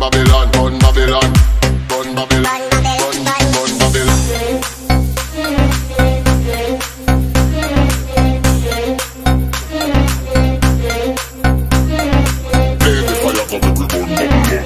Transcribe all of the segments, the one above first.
Babylon, burn Babylon, burn Babylon, burn Babylon. Play the fire, come make we burn Babylon.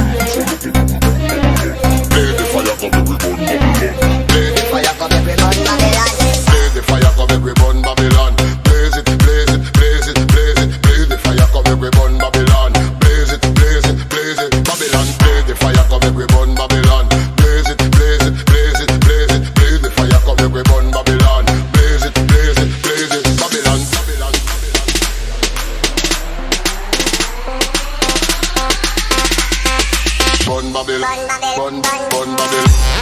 Play the fire, come make we burn Babylon. Play the fire, come make we burn Babylon. Play the fire, come make we burn Babylon. Blaze it, blaze it, blaze it, blaze it. Play the fire, come make we burn Babylon. Blaze it, blaze it, blaze it, Babylon. Play the fire, come make we burn Babylon. Blaze it, blaze it, blaze it, blaze it. Play the fire, come make we burn Babylon. Blaze it, blaze it, blaze it, Babylon, Babylon, Babylon. Burn Babylon, burn Babylon.